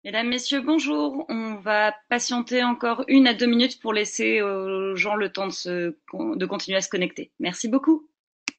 Mesdames, Messieurs, bonjour. On va patienter encore 1 à 2 minutes pour laisser aux gens le temps de continuer à se connecter. Merci beaucoup.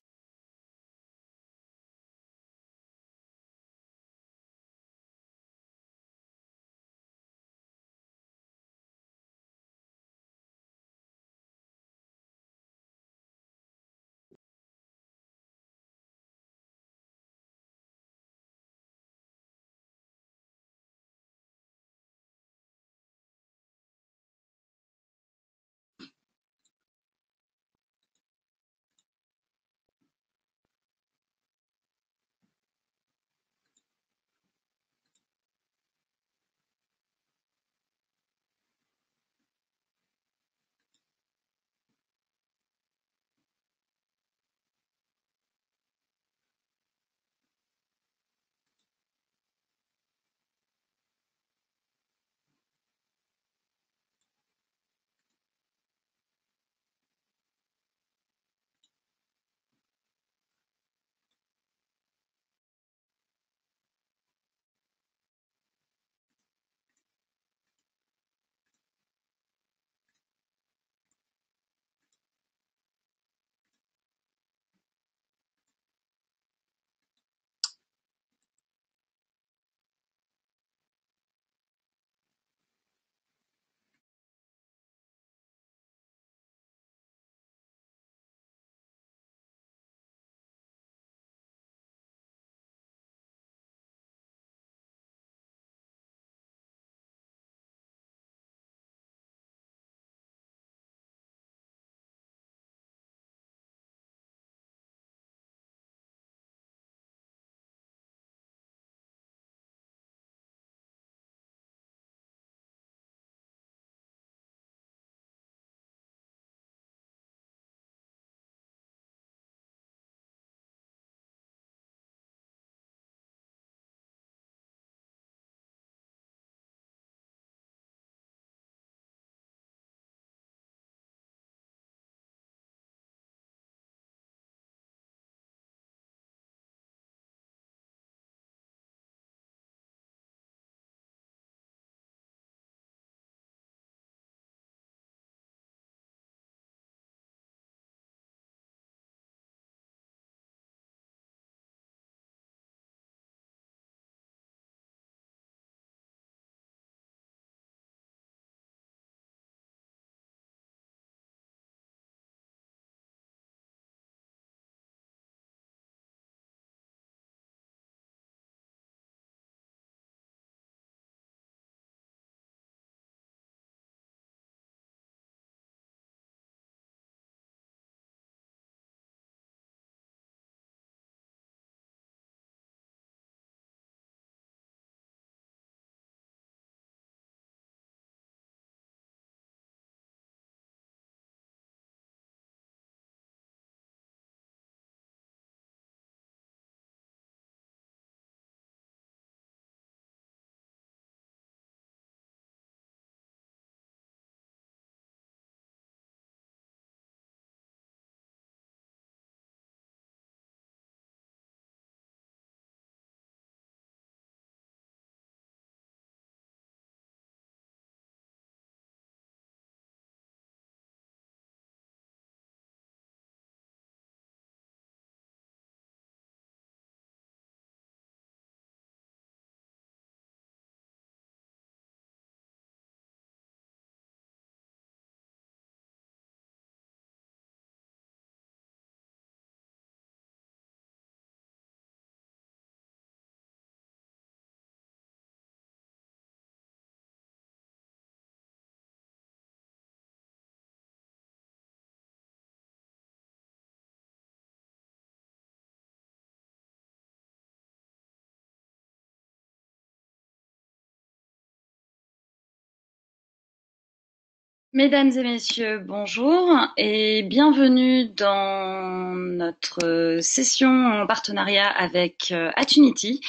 Mesdames et messieurs, bonjour et bienvenue dans notre session en partenariat avec Attunity.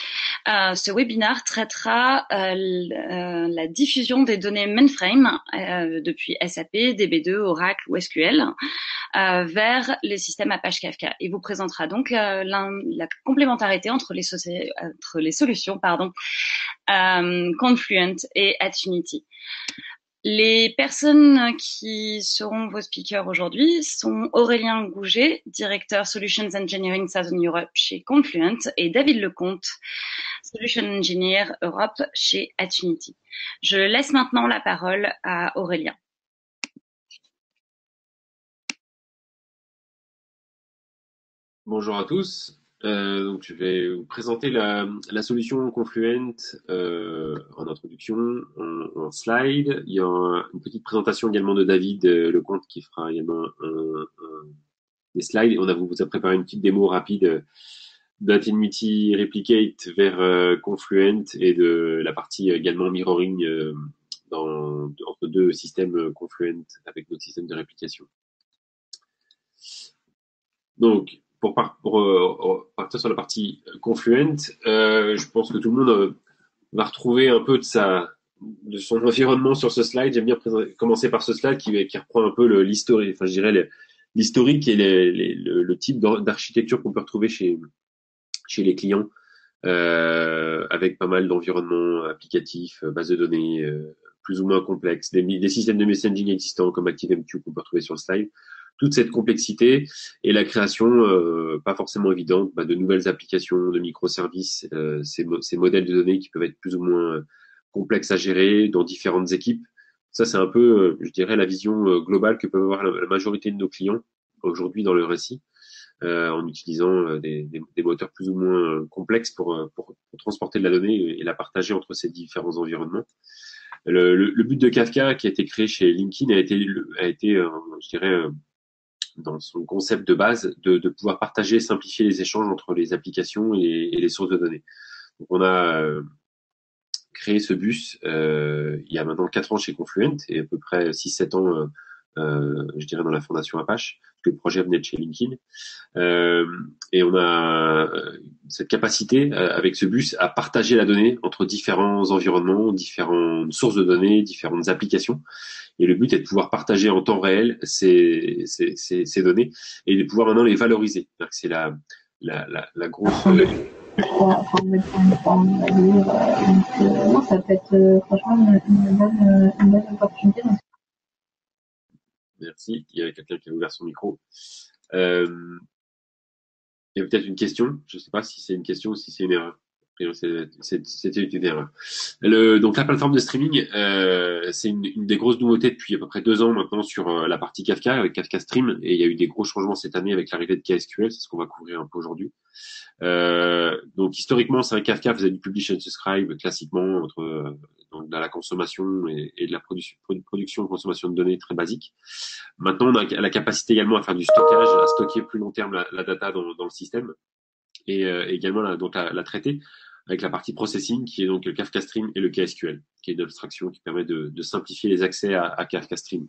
Ce webinaire traitera la diffusion des données mainframe depuis SAP, DB2, Oracle ou SQL vers les systèmes Apache Kafka et vous présentera donc la complémentarité entre les solutions Confluent et Attunity. Les personnes qui seront vos speakers aujourd'hui sont Aurélien Gouget, directeur Solutions Engineering Southern Europe chez Confluent, et David Lecomte, Solution Engineer Europe chez Attunity. Je laisse maintenant la parole à Aurélien. Bonjour à tous. Donc je vais vous présenter la solution Confluent en introduction, en slide. Il y a une petite présentation également de David Lecomte qui fera également des slides. Et vous a préparé une petite démo rapide d'Attunity Replicate vers Confluent et de la partie également mirroring entre deux systèmes Confluent avec notre système de réplication. Donc, pour partir sur la partie Confluent, je pense que tout le monde va retrouver un peu de son environnement sur ce slide. J'aime bien commencer par ce slide qui reprend un peu l'historique, enfin je dirais l'historique et le type d'architecture qu'on peut retrouver chez les clients, avec pas mal d'environnements applicatifs, bases de données plus ou moins complexes, des systèmes de messaging existants comme ActiveMQ qu'on peut retrouver sur le slide. Toute cette complexité et la création pas forcément évidente de nouvelles applications, de microservices, ces modèles de données qui peuvent être plus ou moins complexes à gérer dans différentes équipes. Ça, c'est un peu, je dirais, la vision globale que peuvent avoir la majorité de nos clients aujourd'hui dans le récit, en utilisant des moteurs plus ou moins complexes pour transporter de la donnée et la partager entre ces différents environnements. Le but de Kafka, qui a été créé chez LinkedIn, a été je dirais, dans son concept de base, de pouvoir partager et simplifier les échanges entre les applications et les sources de données. Donc on a créé ce bus il y a maintenant 4 ans chez Confluent et à peu près 6-7 ans, je dirais, dans la fondation Apache, parce que le projet venait de chez LinkedIn. Et on a cette capacité avec ce bus à partager la donnée entre différents environnements, différentes sources de données, différentes applications. Et le but est de pouvoir partager en temps réel ces données et de pouvoir maintenant les valoriser. C'est la grosse. Non, ça peut être franchement une bonne opportunité. Merci. Il y avait quelqu'un qui a ouvert son micro. Il y a peut-être une question. Je ne sais pas si c'est une question ou si c'est une erreur. C'était une erreur. Donc la plateforme de streaming, c'est une des grosses nouveautés depuis à peu près 2 ans maintenant sur la partie Kafka avec Kafka Stream, et il y a eu des gros changements cette année avec l'arrivée de KSQL. C'est ce qu'on va couvrir un peu aujourd'hui. Donc historiquement, c'est un Kafka faisait du publish and subscribe classiquement donc dans la consommation et de la production et consommation de données très basique. Maintenant, on a la capacité également à faire du stockage, à stocker plus long terme la data dans le système, et également la traiter avec la partie processing qui est donc le Kafka Stream et le KSQL, qui est une abstraction qui permet de simplifier les accès à Kafka Stream.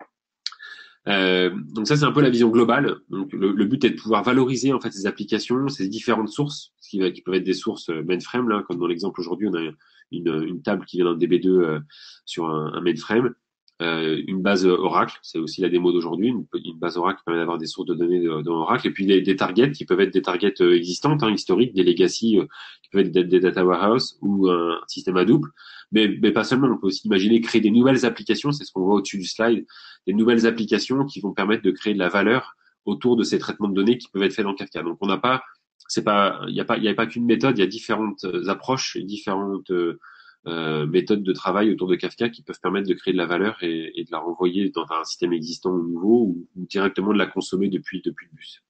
Donc ça, c'est un peu la vision globale. Donc le but est de pouvoir valoriser en fait ces applications, ces différentes sources, qui peuvent être des sources mainframe, là, comme dans l'exemple aujourd'hui, on a une table qui vient d'un DB2 sur un mainframe, une base Oracle, c'est aussi la démo d'aujourd'hui, une base Oracle qui permet d'avoir des sources de données dans Oracle, et puis des targets qui peuvent être des targets existantes, historiques, des legacy qui peuvent être des data warehouse ou un système Hadoop, mais pas seulement. On peut aussi imaginer créer des nouvelles applications, c'est ce qu'on voit au-dessus du slide, des nouvelles applications qui vont permettre de créer de la valeur autour de ces traitements de données qui peuvent être faits dans Kafka. Donc il n'y a pas qu'une méthode, il y a différentes approches et différentes méthodes de travail autour de Kafka qui peuvent permettre de créer de la valeur et de la renvoyer dans un système existant ou nouveau, ou directement de la consommer depuis le bus.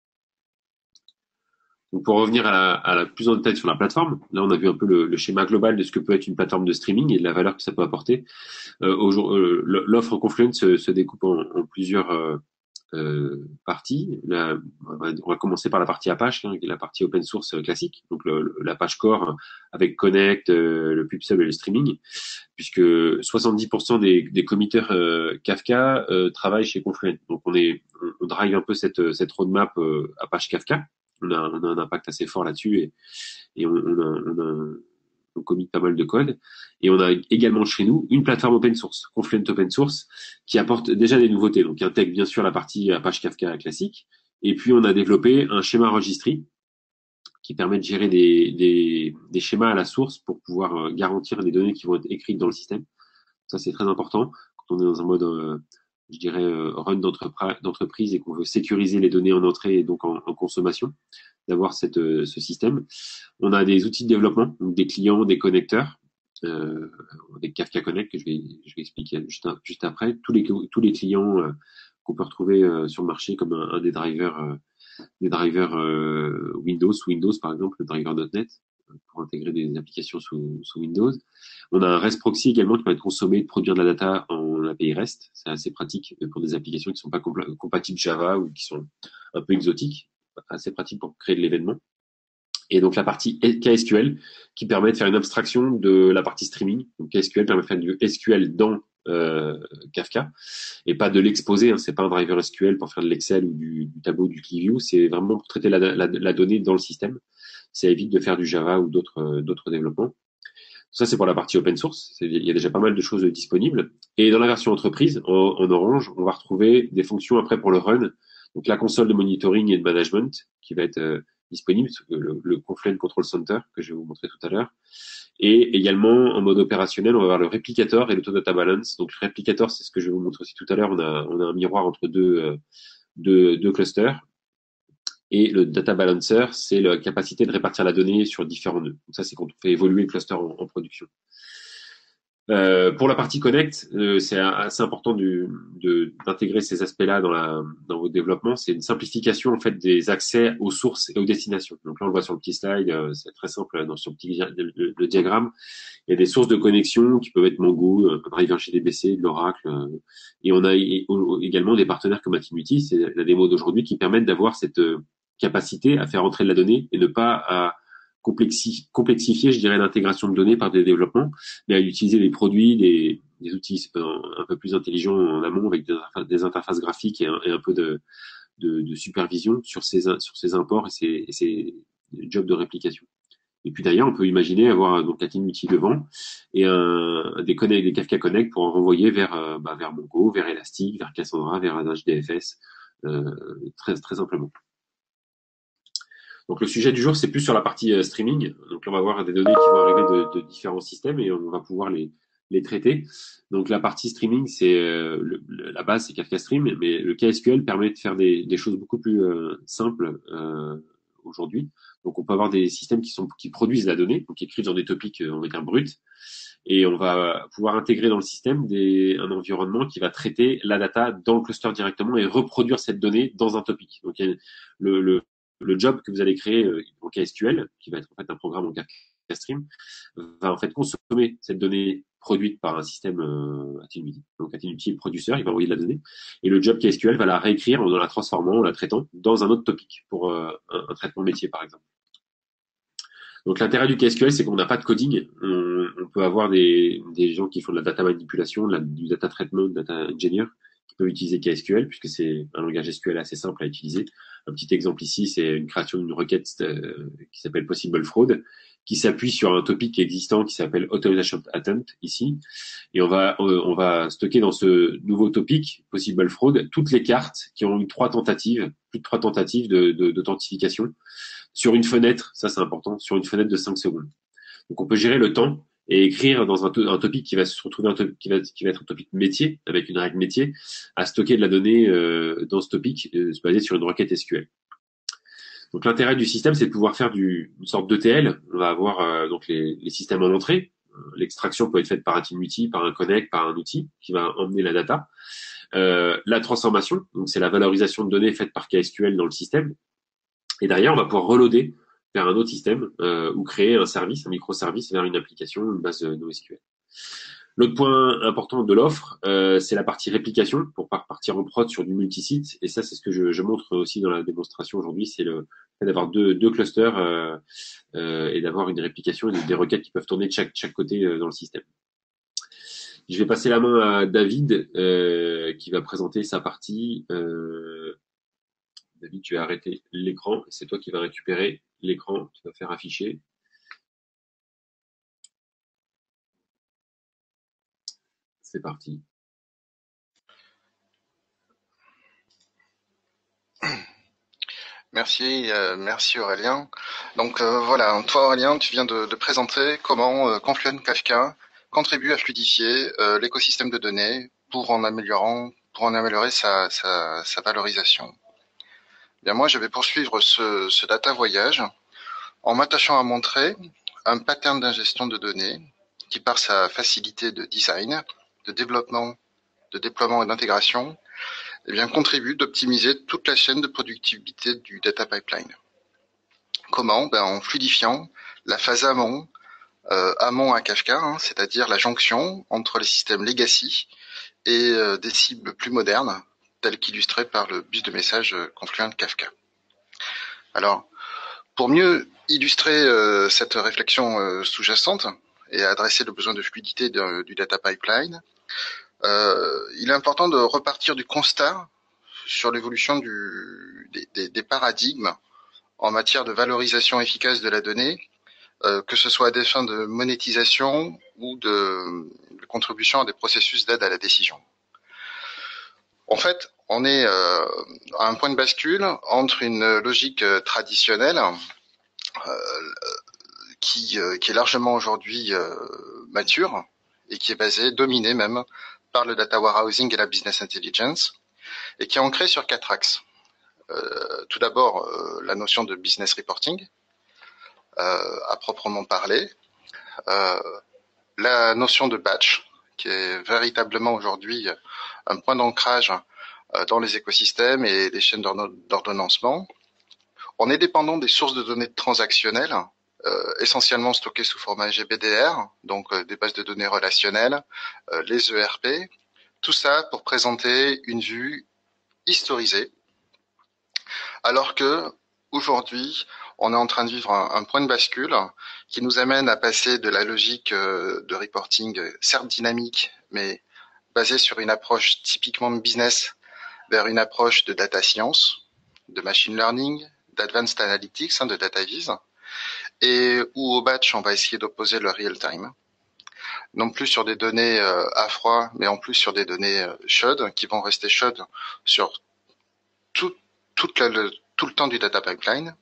Donc pour revenir à la plus en détail sur la plateforme, là on a vu un peu le schéma global de ce que peut être une plateforme de streaming et de la valeur que ça peut apporter. L'offre Confluent se découpe en plusieurs parties. On va commencer par la partie Apache, qui est la partie open source classique, donc l'Apache Core avec Connect, le PubSub et le streaming, puisque 70% des committeurs Kafka travaillent chez Confluent. Donc on drive un peu cette roadmap Apache Kafka. On a un impact assez fort là-dessus et on commit pas mal de code. Et on a également chez nous une plateforme open source, Confluent Open Source, qui apporte déjà des nouveautés. Donc, qui intègre bien sûr la partie Apache Kafka classique. Et puis, on a développé un schéma registry qui permet de gérer des schémas à la source pour pouvoir garantir des données qui vont être écrites dans le système. Ça, c'est très important quand on est dans un mode, je dirais, run d'entreprise et qu'on veut sécuriser les données en entrée et donc en consommation, d'avoir ce système. On a des outils de développement, donc des clients, des connecteurs, des Kafka Connect que je vais expliquer juste après. Tous les clients qu'on peut retrouver sur le marché comme un des drivers Windows par exemple, le driver .NET pour intégrer des applications sous Windows. On a un REST proxy également qui permet de consommer et de produire de la data en API REST. C'est assez pratique pour des applications qui ne sont pas compatibles Java ou qui sont un peu exotiques. Assez pratique pour créer de l'événement. Et donc la partie KSQL qui permet de faire une abstraction de la partie streaming. Donc KSQL permet de faire du SQL dans Kafka et pas de l'exposer. Hein. C'est pas un driver SQL pour faire de l'Excel ou du tableau, du ClickView. C'est vraiment pour traiter la donnée dans le système. Ça évite de faire du Java ou d'autres développements. Ça, c'est pour la partie open source. Il y a déjà pas mal de choses disponibles. Et dans la version entreprise, en orange, on va retrouver des fonctions après pour le run. Donc la console de monitoring et de management qui va être disponible, le Confluent Control Center que je vais vous montrer tout à l'heure. Et également, en mode opérationnel, on va avoir le réplicateur et l'auto-data balance. Donc le réplicateur, c'est ce que je vais vous montrer aussi tout à l'heure. On a un miroir entre deux clusters. Et le data balancer, c'est la capacité de répartir la donnée sur différents nœuds. Donc ça, c'est quand on fait évoluer le cluster en production. Pour la partie connect, c'est assez important d'intégrer ces aspects-là dans votre développement. C'est une simplification en fait des accès aux sources et aux destinations. Donc là, on le voit sur le petit slide, c'est très simple sur le diagramme. Il y a des sources de connexion qui peuvent être Mongo, un driver JDBC, de l'Oracle, et on a également des partenaires comme Activity, c'est la démo d'aujourd'hui, qui permettent d'avoir cette capacité à faire entrer de la donnée et ne pas à complexifier, je dirais, l'intégration de données par des développements, mais à utiliser des produits, des outils un peu plus intelligents en amont avec des interfaces graphiques et un peu de supervision sur ces imports et ces jobs de réplication. Et puis d'ailleurs, on peut imaginer avoir donc la Activity devant et des Kafka Connect pour en renvoyer vers Mongo, vers Elastic, vers Cassandra, vers un HDFS, très très simplement. Donc le sujet du jour, c'est plus sur la partie streaming. Donc on va voir des données qui vont arriver de différents systèmes et on va pouvoir les traiter. Donc la partie streaming, c'est la base, c'est Kafka Stream, mais le KSQL permet de faire des choses beaucoup plus simples aujourd'hui. Donc on peut avoir des systèmes qui produisent la donnée, donc qui écrivent dans des topics, on va dire bruts, et on va pouvoir intégrer dans le système un environnement qui va traiter la data dans le cluster directement et reproduire cette donnée dans un topic. Donc le job que vous allez créer en KSQL, qui va être en fait un programme en Kafka Stream, va en fait consommer cette donnée produite par un système Activity. Donc Activity est le producteur, il va envoyer de la donnée, et le job KSQL va la réécrire en la transformant, en la traitant dans un autre topic pour un traitement métier par exemple. Donc l'intérêt du KSQL, c'est qu'on n'a pas de coding. On peut avoir des gens qui font de la data manipulation, du data treatment, data engineer, qui peuvent utiliser KSQL puisque c'est un langage SQL assez simple à utiliser. Un petit exemple ici, c'est une création d'une requête qui s'appelle Possible Fraud, qui s'appuie sur un topic existant qui s'appelle Authorization Attempt ici. Et on va stocker dans ce nouveau topic Possible Fraud toutes les cartes qui ont eu plus de 3 tentatives d'authentification sur une fenêtre, ça c'est important, sur une fenêtre de 5 secondes. Donc on peut gérer le temps et écrire dans un topic qui va se retrouver qui va être un topic métier, avec une règle métier, à stocker de la donnée dans ce topic basé sur une requête SQL. Donc l'intérêt du système, c'est de pouvoir faire une sorte d'ETL. On va avoir donc les systèmes en entrée. L'extraction peut être faite par un Activity, par un connect, par un outil qui va emmener la data. La transformation, donc c'est la valorisation de données faite par KSQL dans le système. Et derrière, on va pouvoir reloader vers un autre système ou créer un service, un microservice vers une application, une base NoSQL. L'autre point important de l'offre, c'est la partie réplication pour partir en prod sur du multisite. Et ça, c'est ce que je montre aussi dans la démonstration aujourd'hui, c'est le fait d'avoir deux clusters et d'avoir une réplication et des requêtes qui peuvent tourner de chaque côté dans le système. Je vais passer la main à David qui va présenter sa partie. David, tu as arrêté l'écran. C'est toi qui vas récupérer l'écran. Tu vas faire afficher. C'est parti. Merci Aurélien. Donc voilà, toi Aurélien, tu viens de présenter comment Confluent Kafka contribue à fluidifier l'écosystème de données pour en améliorer sa valorisation. Bien moi, je vais poursuivre ce data voyage en m'attachant à montrer un pattern d'ingestion de données qui, par sa facilité de design, de développement, de déploiement et d'intégration, eh bien, contribue d'optimiser toute la chaîne de productivité du data pipeline. Comment? En fluidifiant la phase amont à Kafka, c'est-à-dire la jonction entre les systèmes legacy et des cibles plus modernes, telles qu'illustrées par le bus de message Confluent Kafka. Alors, pour mieux illustrer cette réflexion sous-jacente et adresser le besoin de fluidité du data pipeline, il est important de repartir du constat sur l'évolution des paradigmes en matière de valorisation efficace de la donnée, que ce soit à des fins de monétisation ou de contribution à des processus d'aide à la décision. En fait, on est à un point de bascule entre une logique traditionnelle qui est largement aujourd'hui mature et qui est basée, dominée même, par le data warehousing et la business intelligence, et qui est ancrée sur 4 axes. Tout d'abord, la notion de business reporting, à proprement parler, la notion de batch, qui est véritablement aujourd'hui un point d'ancrage dans les écosystèmes et les chaînes d'ordonnancement. On est dépendant des sources de données transactionnelles, essentiellement stockées sous format GBDR, donc des bases de données relationnelles, les ERP, tout ça pour présenter une vue historisée, alors que aujourd'hui, on est en train de vivre un point de bascule qui nous amène à passer de la logique de reporting, certes dynamique, mais basée sur une approche typiquement de business, vers une approche de data science, de machine learning, d'advanced analytics, de data viz, et où au batch, on va essayer d'opposer le real time. Non plus sur des données à froid, mais en plus sur des données chaudes, qui vont rester chaudes sur tout le temps du data pipeline.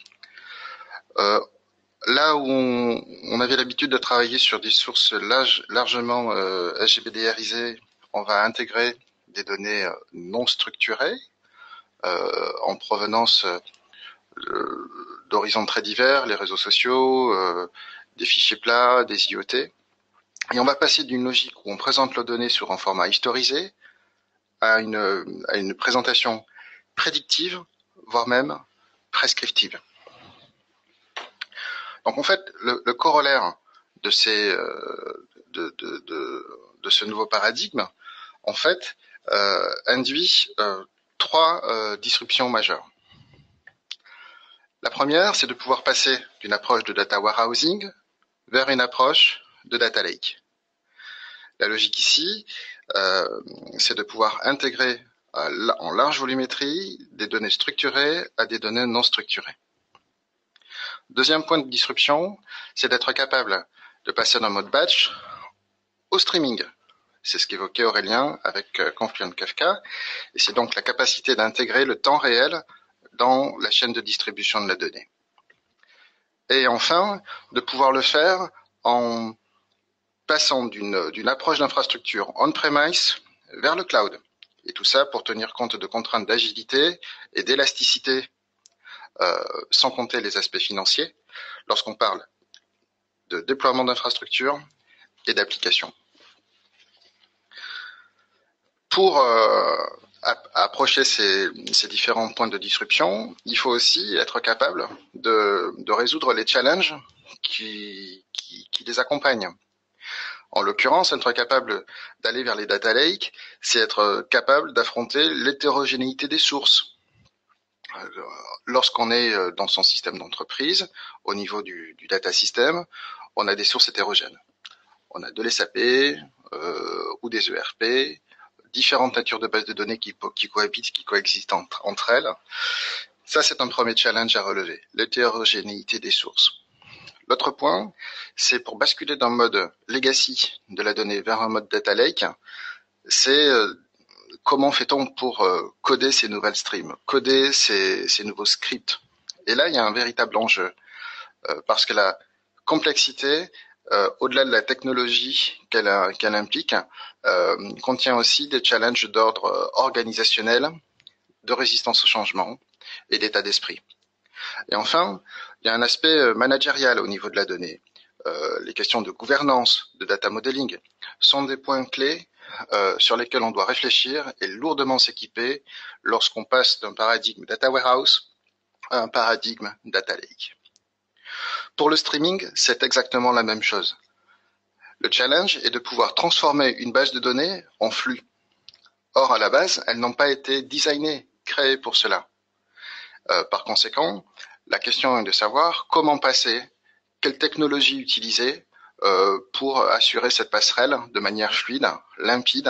Là où on avait l'habitude de travailler sur des sources largement SGBDRisées, on va intégrer des données non structurées en provenance d'horizons très divers, les réseaux sociaux, des fichiers plats, des IoT. Et on va passer d'une logique où on présente les données sur un format historisé à une présentation prédictive, voire même prescriptive. Donc en fait, le corollaire de ce nouveau paradigme, en fait, induit 3 disruptions majeures. La première, c'est de pouvoir passer d'une approche de data warehousing vers une approche de data lake. La logique ici, c'est de pouvoir intégrer en large volumétrie des données structurées à des données non structurées. Deuxième point de disruption, c'est d'être capable de passer d'un mode batch au streaming. C'est ce qu'évoquait Aurélien avec Confluent Kafka, et c'est donc la capacité d'intégrer le temps réel dans la chaîne de distribution de la donnée. Et enfin, de pouvoir le faire en passant d'une approche d'infrastructure on-premise vers le cloud. Et tout ça pour tenir compte de contraintes d'agilité et d'élasticité, sans compter les aspects financiers, lorsqu'on parle de déploiement d'infrastructures et d'applications. Pour approcher ces différents points de disruption, il faut aussi être capable de résoudre les challenges qui les accompagnent. En l'occurrence, être capable d'aller vers les data lakes, c'est être capable d'affronter l'hétérogénéité des sources. Lorsqu'on est dans son système d'entreprise, au niveau du data system, on a des sources hétérogènes. On a de l'SAP ou des ERP, différentes natures de bases de données qui cohabitent, qui coexistent entre elles. Ça, c'est un premier challenge à relever, l'hétérogénéité des sources. L'autre point, c'est pour basculer d'un mode legacy de la donnée vers un mode data lake, c'est comment fait-on pour coder ces nouvelles streams, coder ces nouveaux scripts Et là, il y a un véritable enjeu, parce que la complexité, au-delà de la technologie qu'elle implique, contient aussi des challenges d'ordre organisationnel, de résistance au changement et d'état d'esprit. Et enfin, il y a un aspect managérial au niveau de la donnée. Les questions de gouvernance, de data modeling, sont des points clés sur lesquels on doit réfléchir et lourdement s'équiper lorsqu'on passe d'un paradigme data warehouse à un paradigme data lake. Pour le streaming, c'est exactement la même chose. Le challenge est de pouvoir transformer une base de données en flux. Or, à la base, elles n'ont pas été designées, créées pour cela. Par conséquent, la question est de savoir comment passer, quelle technologie utiliser pour assurer cette passerelle de manière fluide, limpide,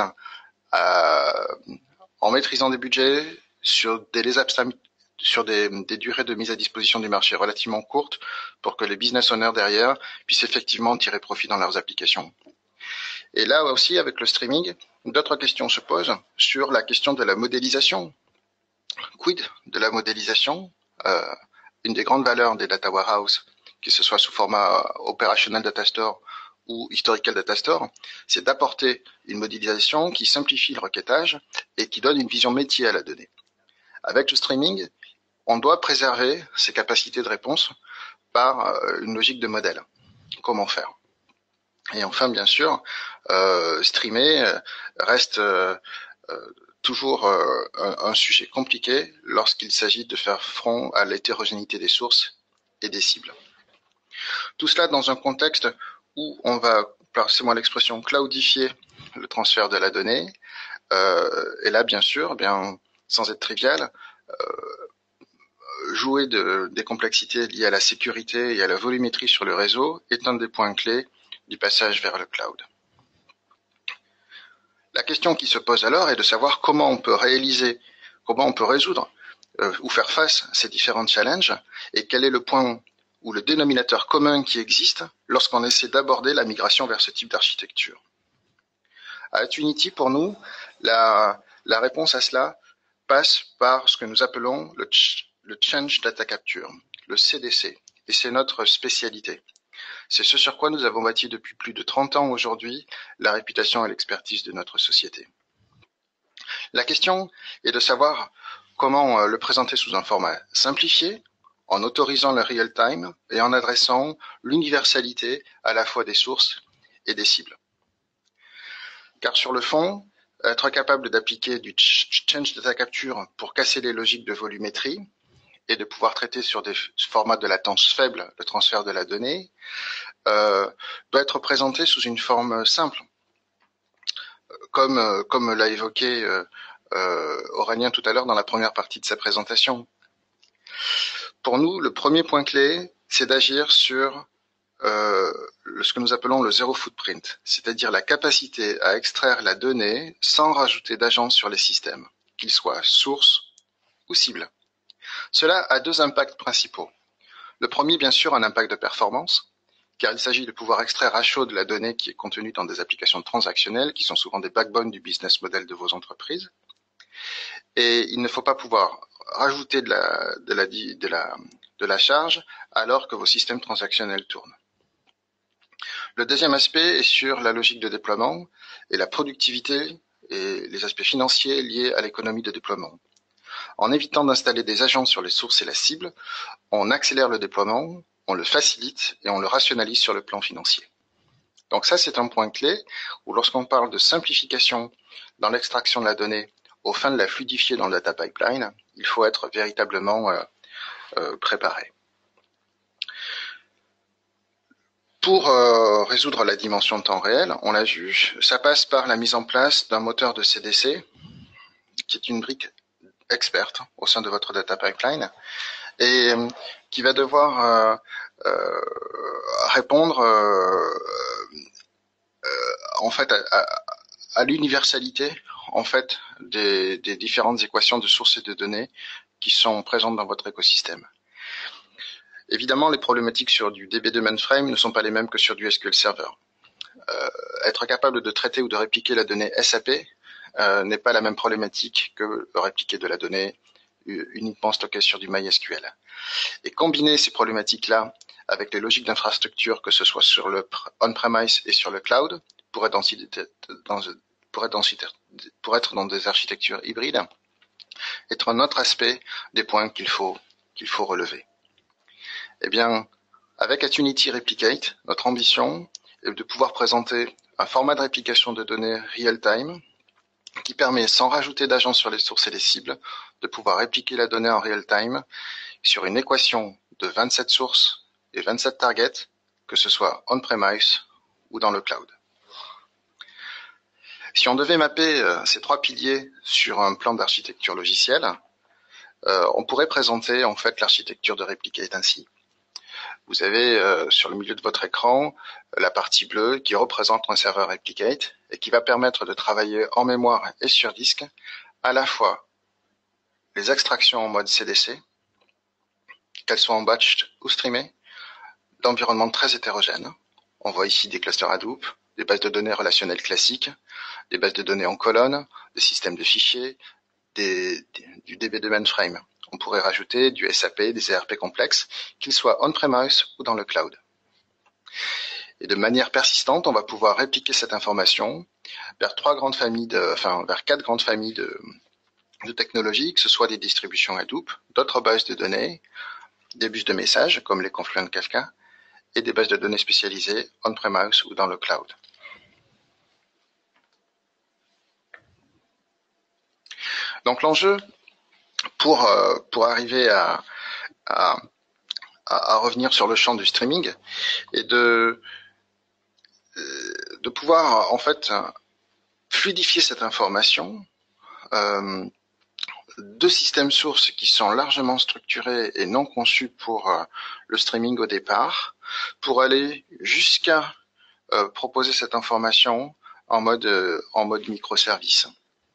en maîtrisant des budgets sur des durées de mise à disposition du marché relativement courtes pour que les business owners derrière puissent effectivement tirer profit dans leurs applications. Et là aussi, avec le streaming, d'autres questions se posent sur la question de la modélisation. Quid de la modélisation? Une des grandes valeurs des data warehouse, que ce soit sous format opérationnel data store ou historical data store, c'est d'apporter une modélisation qui simplifie le requêtage et qui donne une vision métier à la donnée. Avec le streaming, on doit préserver ces capacités de réponse par une logique de modèle. Comment faire? Et enfin, bien sûr, streamer reste toujours un sujet compliqué lorsqu'il s'agit de faire front à l'hétérogénéité des sources et des cibles. Tout cela dans un contexte où on va, passez-moi l'expression, cloudifier le transfert de la donnée. Et là, bien sûr, sans être trivial, jouer des complexités liées à la sécurité et à la volumétrie sur le réseau est un des points clés du passage vers le cloud. La question qui se pose alors est de savoir comment on peut résoudre ou faire face à ces différents challenges et quel est le point ou le dénominateur commun qui existe lorsqu'on essaie d'aborder la migration vers ce type d'architecture. À Attunity, pour nous, la réponse à cela passe par ce que nous appelons le Change Data Capture, le CDC, et c'est notre spécialité. C'est ce sur quoi nous avons bâti depuis plus de 30 ans aujourd'hui la réputation et l'expertise de notre société. La question est de savoir comment le présenter sous un format simplifié, en autorisant le real-time et en adressant l'universalité à la fois des sources et des cibles. Car sur le fond, être capable d'appliquer du Change Data Capture pour casser les logiques de volumétrie et de pouvoir traiter sur des formats de latence faible le transfert de la donnée, doit être présenté sous une forme simple. Comme l'a évoqué Aurélien tout à l'heure dans la première partie de sa présentation. Pour nous, le premier point clé, c'est d'agir sur ce que nous appelons le zéro footprint, c'est-à-dire la capacité à extraire la donnée sans rajouter d'agents sur les systèmes, qu'ils soient source ou cible. Cela a deux impacts principaux. Le premier, bien sûr, un impact de performance, car il s'agit de pouvoir extraire à chaud de la donnée qui est contenue dans des applications transactionnelles, qui sont souvent des backbones du business model de vos entreprises. Et il ne faut pas pouvoir rajouter de la charge alors que vos systèmes transactionnels tournent. Le deuxième aspect est sur la logique de déploiement et la productivité et les aspects financiers liés à l'économie de déploiement. En évitant d'installer des agents sur les sources et la cible, on accélère le déploiement, on le facilite et on le rationalise sur le plan financier. Donc ça, c'est un point clé où lorsqu'on parle de simplification dans l'extraction de la donnée aux fins de la fluidifier dans le data pipeline, il faut être véritablement préparé. Pour résoudre la dimension de temps réel, on l'a vu, ça passe par la mise en place d'un moteur de CDC, qui est une brique experte au sein de votre data pipeline, et qui va devoir répondre en fait à l'universalité en fait des différentes équations de sources et de données qui sont présentes dans votre écosystème. Évidemment, les problématiques sur du DB2 mainframe ne sont pas les mêmes que sur du SQL Server. Être capable de traiter ou de répliquer la donnée SAP n'est pas la même problématique que répliquer de la donnée uniquement stockées sur du MySQL. Et combiner ces problématiques-là avec les logiques d'infrastructure, que ce soit sur le on-premise et sur le cloud, pour être dans des architectures hybrides, est un autre aspect des points qu'il faut relever. Eh bien, avec Attunity Replicate, notre ambition est de pouvoir présenter un format de réplication de données real-time qui permet, sans rajouter d'agents sur les sources et les cibles, de pouvoir répliquer la donnée en real-time sur une équation de 27 sources et 27 targets, que ce soit on-premise ou dans le cloud. Si on devait mapper ces trois piliers sur un plan d'architecture logicielle, on pourrait présenter en fait l'architecture de Replicate ainsi. Vous avez sur le milieu de votre écran la partie bleue qui représente un serveur Replicate et qui va permettre de travailler en mémoire et sur disque à la fois les extractions en mode CDC, qu'elles soient en batch ou streamées, d'environnements très hétérogènes. On voit ici des clusters Hadoop, des bases de données relationnelles classiques, des bases de données en colonne, des systèmes de fichiers, du DB2 mainframe. On pourrait rajouter du SAP, des ERP complexes, qu'ils soient on-premise ou dans le cloud. Et de manière persistante, on va pouvoir répliquer cette information vers quatre grandes familles de technologies, que ce soit des distributions Hadoop, d'autres bases de données, des bus de messages comme les Confluent Kafka, et des bases de données spécialisées on-premise ou dans le cloud. Donc l'enjeu pour arriver à revenir sur le champ du streaming est de pouvoir en fait fluidifier cette information de systèmes sources qui sont largement structurés et non conçus pour le streaming au départ, pour aller jusqu'à proposer cette information en mode microservice.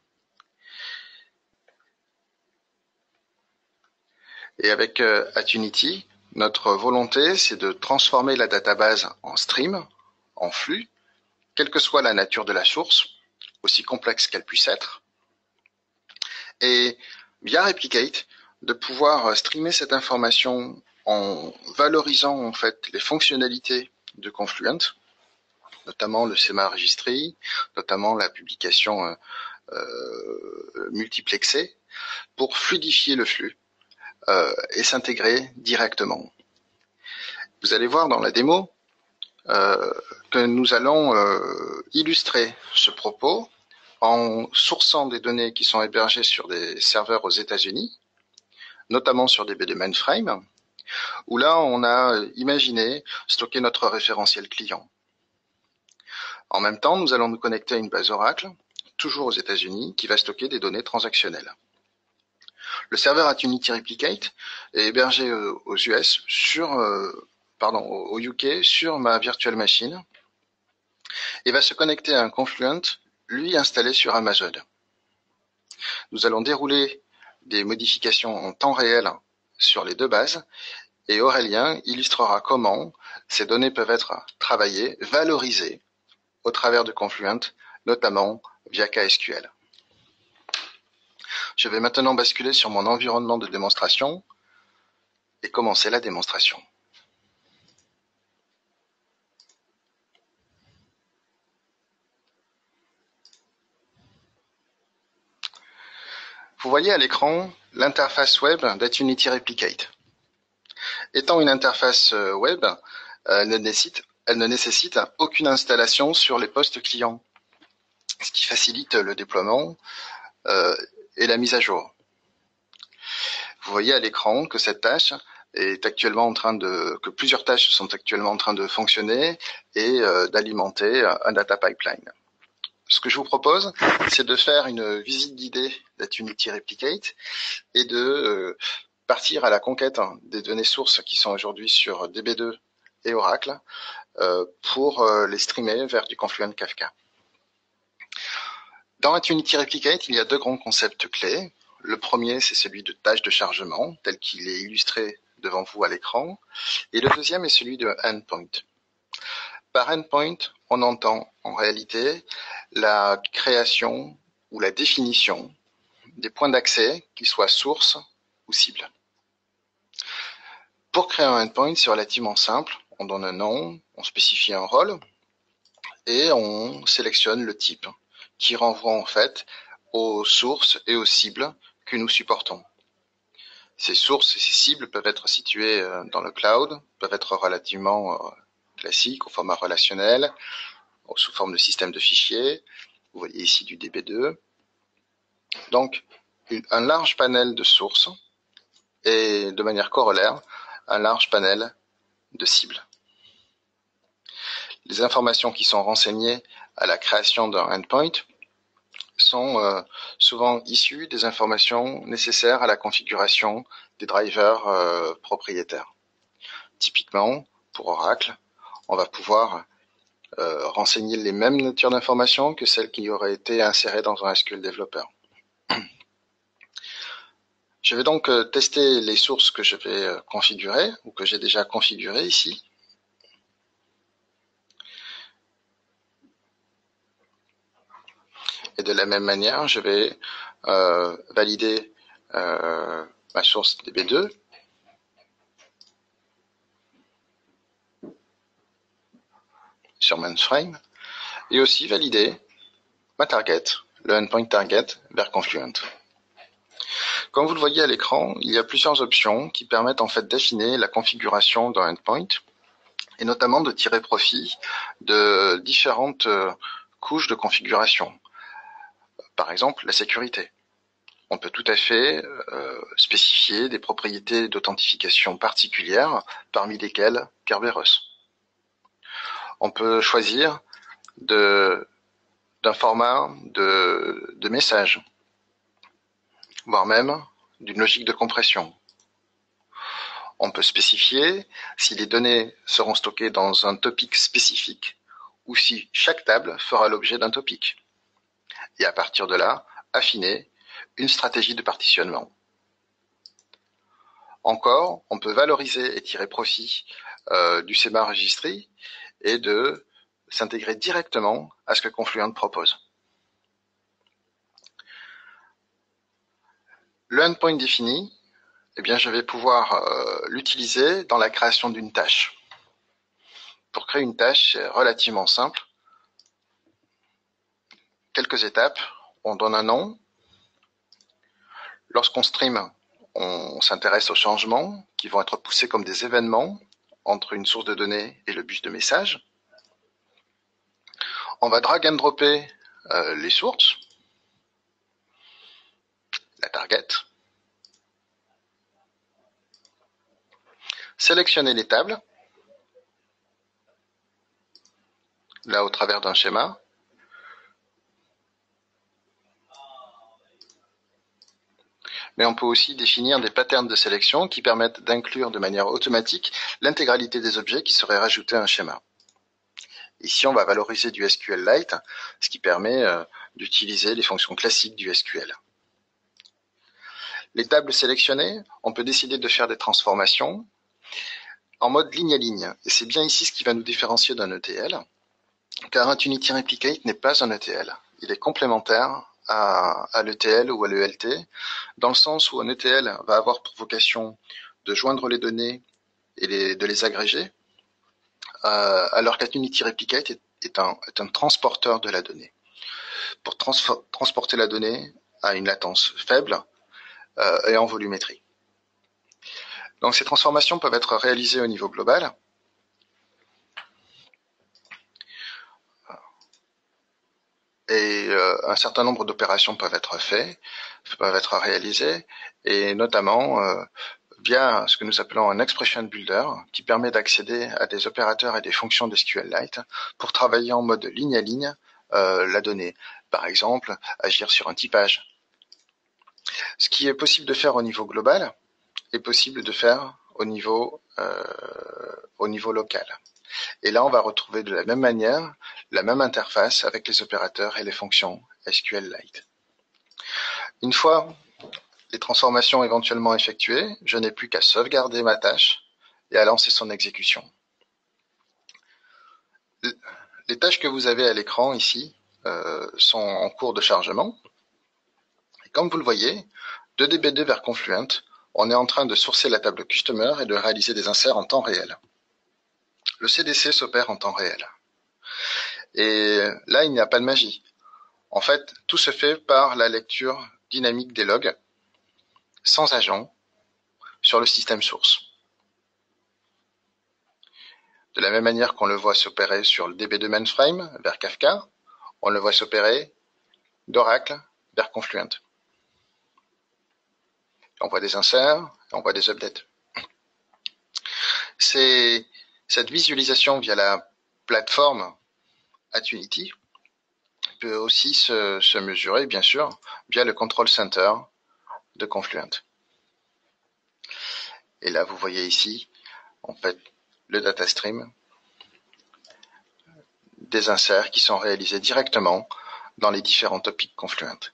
Et avec Attunity, notre volonté, c'est de transformer la database en stream, en flux, quelle que soit la nature de la source, aussi complexe qu'elle puisse être, et via Replicate, de pouvoir streamer cette information en valorisant en fait les fonctionnalités de Confluent, notamment le SEMA Registry, notamment la publication multiplexée, pour fluidifier le flux et s'intégrer directement. Vous allez voir dans la démo que nous allons illustrer ce propos en sourçant des données qui sont hébergées sur des serveurs aux États-Unis, notamment sur des DB2 mainframe, où là on a imaginé stocker notre référentiel client. En même temps, nous allons nous connecter à une base Oracle, toujours aux États-Unis, qui va stocker des données transactionnelles. Le serveur Attunity Replicate est hébergé aux US au UK sur ma virtual machine et va se connecter à un Confluent, lui installé sur Amazon. Nous allons dérouler des modifications en temps réel sur les deux bases et Aurélien illustrera comment ces données peuvent être travaillées, valorisées au travers de Confluent, notamment via KSQL. Je vais maintenant basculer sur mon environnement de démonstration et commencer la démonstration. Vous voyez à l'écran l'interface web d'Attunity Replicate. Étant une interface web, elle ne nécessite aucune installation sur les postes clients, ce qui facilite le déploiement et la mise à jour. Vous voyez à l'écran que cette tâche est actuellement que plusieurs tâches sont actuellement en train de fonctionner et d'alimenter un data pipeline. Ce que je vous propose, c'est de faire une visite guidée d'Attunity Replicate et de partir à la conquête des données sources qui sont aujourd'hui sur DB2 et Oracle pour les streamer vers du Confluent Kafka. Dans Attunity Replicate, il y a deux grands concepts clés. Le premier, c'est celui de tâche de chargement, tel qu'il est illustré devant vous à l'écran. Et le deuxième est celui de endpoint. Par endpoint, on entend en réalité la création ou la définition des points d'accès, qu'ils soient sources ou cible. Pour créer un endpoint, c'est relativement simple. On donne un nom, on spécifie un rôle et on sélectionne le type qui renvoie en fait aux sources et aux cibles que nous supportons. Ces sources et ces cibles peuvent être situées dans le cloud, peuvent être relativement classiques au format relationnel, sous forme de système de fichiers. Vous voyez ici du DB2. Donc, un large panel de sources et de manière corollaire, un large panel de cibles. Les informations qui sont renseignées à la création d'un endpoint sont souvent issues des informations nécessaires à la configuration des drivers propriétaires. Typiquement, pour Oracle, on va pouvoir renseigner les mêmes natures d'informations que celles qui auraient été insérées dans un SQL Developer. Je vais donc tester les sources que je vais configurer ou que j'ai déjà configurées ici. Et de la même manière, je vais valider ma source DB2. Sur mainframe et aussi valider ma target, le endpoint target vers Confluent. Comme vous le voyez à l'écran, il y a plusieurs options qui permettent en fait d'affiner la configuration d'un endpoint et notamment de tirer profit de différentes couches de configuration. Par exemple, la sécurité. On peut tout à fait spécifier des propriétés d'authentification particulières, parmi lesquelles Kerberos. On peut choisir d'un format de message, voire même d'une logique de compression. On peut spécifier si les données seront stockées dans un topic spécifique ou si chaque table fera l'objet d'un topic. Et à partir de là, affiner une stratégie de partitionnement. Encore, on peut valoriser et tirer profit du schéma registry et de s'intégrer directement à ce que Confluent propose. Le endpoint défini, eh bien, je vais pouvoir l'utiliser dans la création d'une tâche. Pour créer une tâche, c'est relativement simple. Quelques étapes, on donne un nom. Lorsqu'on stream, on s'intéresse aux changements qui vont être poussés comme des événements entre une source de données et le bus de message. On va drag and dropper les sources, la target, sélectionner les tables, là au travers d'un schéma, mais on peut aussi définir des patterns de sélection qui permettent d'inclure de manière automatique l'intégralité des objets qui seraient rajoutés à un schéma. Ici, on va valoriser du SQLite, ce qui permet d'utiliser les fonctions classiques du SQL. Les tables sélectionnées, on peut décider de faire des transformations en mode ligne à ligne. Et c'est bien ici ce qui va nous différencier d'un ETL, car un Unity Replicate n'est pas un ETL. Il est complémentaire à l'ETL ou à l'ELT, dans le sens où un ETL va avoir pour vocation de joindre les données et de les agréger, alors qu'un Unity Replicate est un transporteur de la donnée. Pour transporter la donnée à une latence faible et en volumétrie. Donc ces transformations peuvent être réalisées au niveau global. Et un certain nombre d'opérations peuvent être réalisées, et notamment via ce que nous appelons un expression builder, qui permet d'accéder à des opérateurs et des fonctions d'SQLite pour travailler en mode ligne à ligne la donnée. Par exemple, agir sur un typage. Ce qui est possible de faire au niveau global est possible de faire au niveau local. Et là, on va retrouver de la même manière la même interface avec les opérateurs et les fonctions SQLite. Une fois les transformations éventuellement effectuées, je n'ai plus qu'à sauvegarder ma tâche et à lancer son exécution. Les tâches que vous avez à l'écran ici sont en cours de chargement. Et comme vous le voyez, de DB2 vers Confluent, on est en train de sourcer la table Customer et de réaliser des inserts en temps réel. Le CDC s'opère en temps réel. Et là, il n'y a pas de magie. En fait, tout se fait par la lecture dynamique des logs, sans agent, sur le système source. De la même manière qu'on le voit s'opérer sur le DB2 mainframe vers Kafka, on le voit s'opérer d'Oracle vers Confluent. On voit des inserts, on voit des updates. Cette visualisation via la plateforme Attunity peut aussi se mesurer, bien sûr, via le Control Center de Confluent. Et là, vous voyez ici, en fait, le data stream des inserts qui sont réalisés directement dans les différents topics Confluent.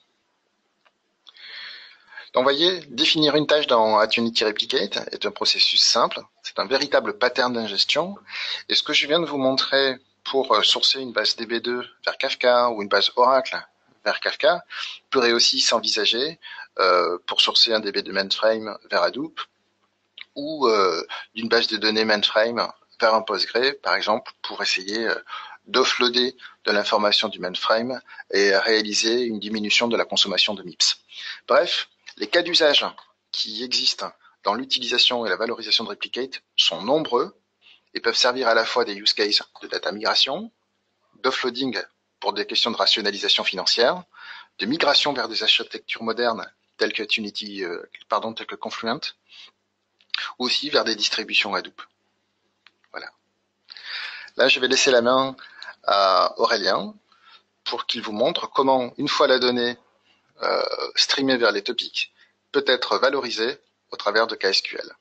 Donc, vous voyez, définir une tâche dans Attunity Replicate est un processus simple. C'est un véritable pattern d'ingestion. Et ce que je viens de vous montrer pour sourcer une base DB2 vers Kafka ou une base Oracle vers Kafka pourrait aussi s'envisager pour sourcer un DB2 mainframe vers Hadoop ou d'une base de données mainframe vers un Postgre, par exemple, pour essayer d'offloader de l'information du mainframe et réaliser une diminution de la consommation de MIPS. Bref, les cas d'usage qui existent dans l'utilisation et la valorisation de Replicate sont nombreux et peuvent servir à la fois des use cases de data migration, d'offloading pour des questions de rationalisation financière, de migration vers des architectures modernes telles que telles que Confluent, ou aussi vers des distributions Hadoop. Voilà. Là, je vais laisser la main à Aurélien pour qu'il vous montre comment, une fois la donnée streamée vers les topics, peut être valorisée au travers de KSQL.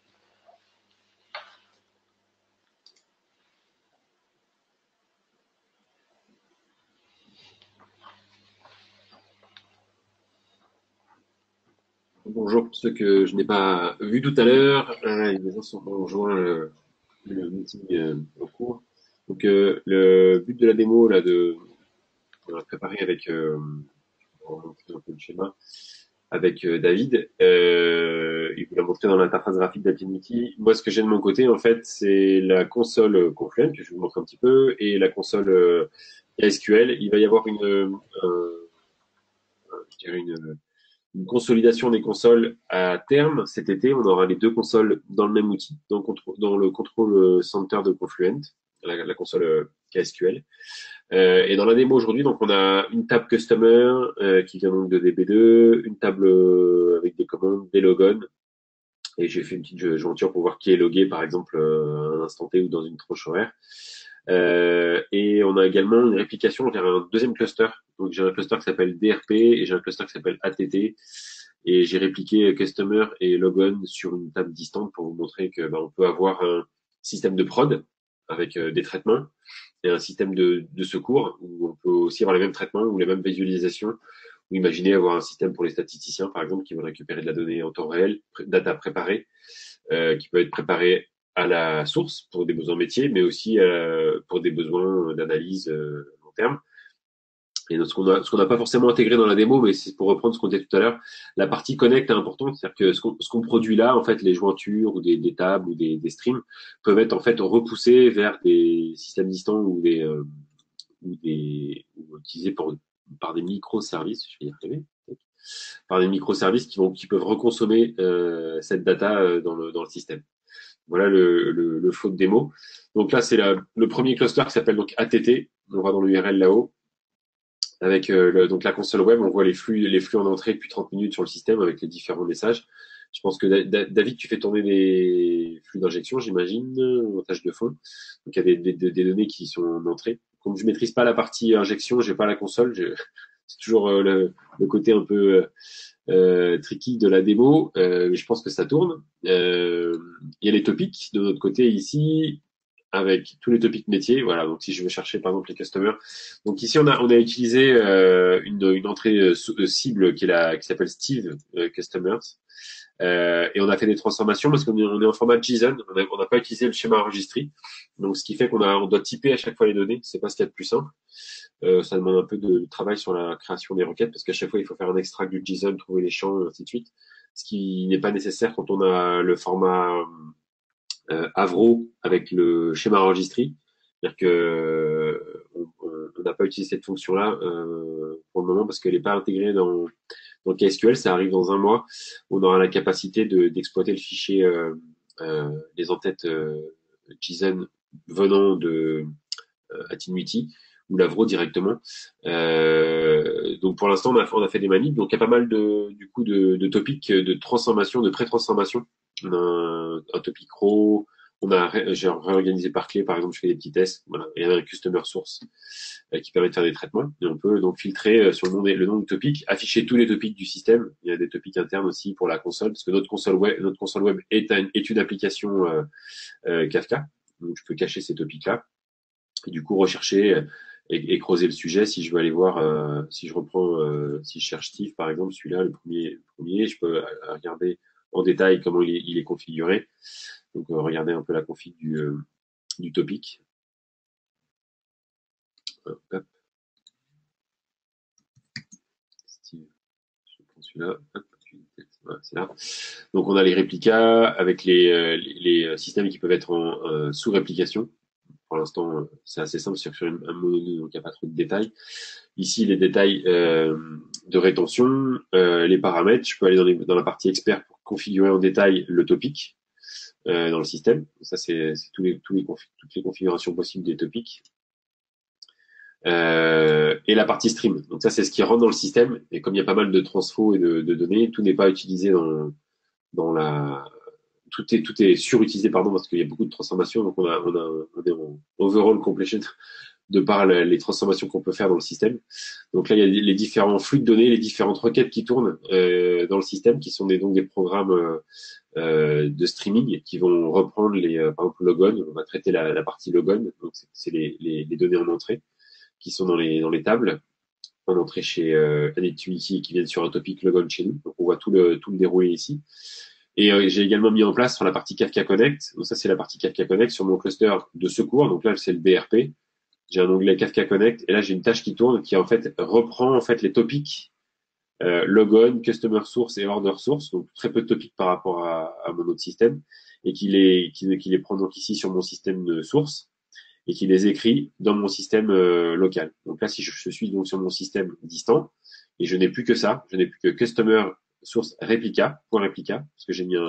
Bonjour pour ceux que je n'ai pas vus tout à l'heure. Les gens sont rejoint le meeting au cours. Donc le but de la démo là on a préparé avec on va montrer un peu le schéma avec David. Il vous l'a montré dans l'interface graphique d'Attunity. Moi, ce que j'ai de mon côté, en fait, c'est la console Confluent que je vais vous montrer un petit peu et la console SQL. Il va y avoir une consolidation des consoles à terme cet été. On aura les deux consoles dans le même outil, dans le control center de Confluent, la console KSQL. Et dans la démo aujourd'hui, donc on a une table customer qui vient donc de DB2, une table avec des commandes, des logons, et j'ai fait une petite jointure pour voir qui est logué par exemple à un instant T ou dans une tranche horaire. Et on a également une réplication vers un deuxième cluster. Donc j'ai un cluster qui s'appelle DRP et j'ai un cluster qui s'appelle ATT. Et j'ai répliqué customer et logon sur une table distante pour vous montrer que on peut avoir un système de prod avec des traitements et un système de secours où on peut aussi avoir les mêmes traitements ou les mêmes visualisations. Ou imaginez avoir un système pour les statisticiens, par exemple, qui veulent récupérer de la donnée en temps réel, data préparée, qui peut être préparée à la source pour des besoins métiers, mais aussi pour des besoins d'analyse long terme. Et ce qu'on n'a pas forcément intégré dans la démo, mais c'est pour reprendre ce qu'on disait tout à l'heure, la partie connect est importante, c'est-à-dire que ce qu'on produit là, en fait, les jointures ou des tables ou des streams peuvent être en fait repoussés vers des systèmes distants ou utilisés par des microservices, je vais y arriver, par des microservices qui peuvent reconsommer cette data dans le système. Voilà le flow de démo. Donc là, c'est le premier cluster qui s'appelle donc ATT. On va dans l'URL là-haut. Avec donc la console web, on voit les flux en entrée depuis 30 minutes sur le système avec les différents messages. Je pense que David, tu fais tourner des flux d'injection, j'imagine, en tâche de fond. Donc il y a des données qui sont en entrée. Comme je maîtrise pas la partie injection, j'ai pas la console. C'est toujours le côté un peu tricky de la démo, mais je pense que ça tourne. Il y a les topics de notre côté ici, avec tous les topics métiers. Voilà, donc si je veux chercher par exemple les customers. Donc ici on a utilisé une entrée cible qui s'appelle Steve Customers. Et on a fait des transformations parce qu'on est en format JSON. On n'a pas utilisé le schéma enregistré. Donc ce qui fait on doit typer à chaque fois les données. C'est pas ce qu'il y a de plus simple. Ça demande un peu de travail sur la création des requêtes parce qu'à chaque fois il faut faire un extract du JSON, trouver les champs et ainsi de suite. ce qui n'est pas nécessaire quand on a le format Avro avec le schéma registry. C'est-à-dire que on n'a pas utilisé cette fonction-là pour le moment parce qu'elle n'est pas intégrée dans KSQL. Ça arrive dans un mois. On aura la capacité d'exploiter le fichier les entêtes JSON venant de Attenuity ou Lavro directement. Donc pour l'instant on a fait des manips. Donc il y a pas mal de topics de transformation, de pré-transformation. On a un topic raw. J'ai réorganisé par clé, par exemple, je fais des petits tests. Voilà, il y a un customer source qui permet de faire des traitements. Et on peut donc filtrer sur le nom du topic, afficher tous les topics du système. Il y a des topics internes aussi pour la console, parce que notre console web est une application Kafka. Donc je peux cacher ces topics-là. Et du coup rechercher et creuser le sujet. Si je veux aller voir, si je cherche Steve par exemple, celui-là, le premier, je peux regarder en détail comment il est configuré. Donc regardez un peu la config du topic. Hop. Steve, je prends celui-là. Hop. Voilà, c'est là. Donc on a les réplicas avec les systèmes qui peuvent être en sous-réplication. Pour l'instant, c'est assez simple sur un mononode, donc il n'y a pas trop de détails. Ici, les détails de rétention, les paramètres. Je peux aller dans la partie expert pour configurer en détail le topic dans le système. Ça, c'est toutes les configurations possibles des topics. Et la partie stream. Donc ça, c'est ce qui rentre dans le système. Et comme il y a pas mal de transfo et de données, tout n'est pas utilisé dans la tout est surutilisé parce qu'il y a beaucoup de transformations, donc on est en overall completion de par les transformations qu'on peut faire dans le système. Donc là il y a les différents flux de données, les différentes requêtes qui tournent dans le système, qui sont donc des programmes de streaming qui vont reprendre par exemple logon. On va traiter la partie logon, donc c'est les données en entrée qui sont dans les tables en entrée chez Attenuity et qui viennent sur un topic logon chez nous. Donc on voit tout le déroulé ici. Et j'ai également mis en place sur la partie Kafka Connect. Donc ça, c'est la partie Kafka Connect sur mon cluster de secours. Donc là, c'est le BRP. J'ai un onglet Kafka Connect et là, j'ai une tâche qui tourne qui en fait reprend en fait les topics logon, customer source et order source. Donc très peu de topics par rapport à mon autre système et qui les prend donc ici sur mon système de source et qui les écrit dans mon système local. Donc là, si je suis donc sur mon système distant et je n'ai plus que ça, je n'ai plus que customer source réplica, point réplica, parce que j'ai mis